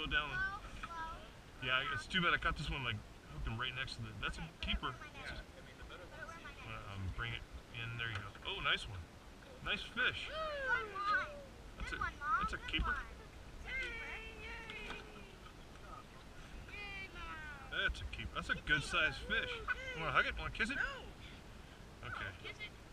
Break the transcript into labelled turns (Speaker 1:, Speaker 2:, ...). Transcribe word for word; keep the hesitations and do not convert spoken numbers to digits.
Speaker 1: slow down. Yeah, it's too bad I caught this one like hooked him right next to the. That's a keeper. Just, um, bring it in. There you go. Oh, nice one. Nice fish. That's a that's a keeper. That's a keeper. That's a good sized fish. You want to hug it? Want to kiss it? Okay.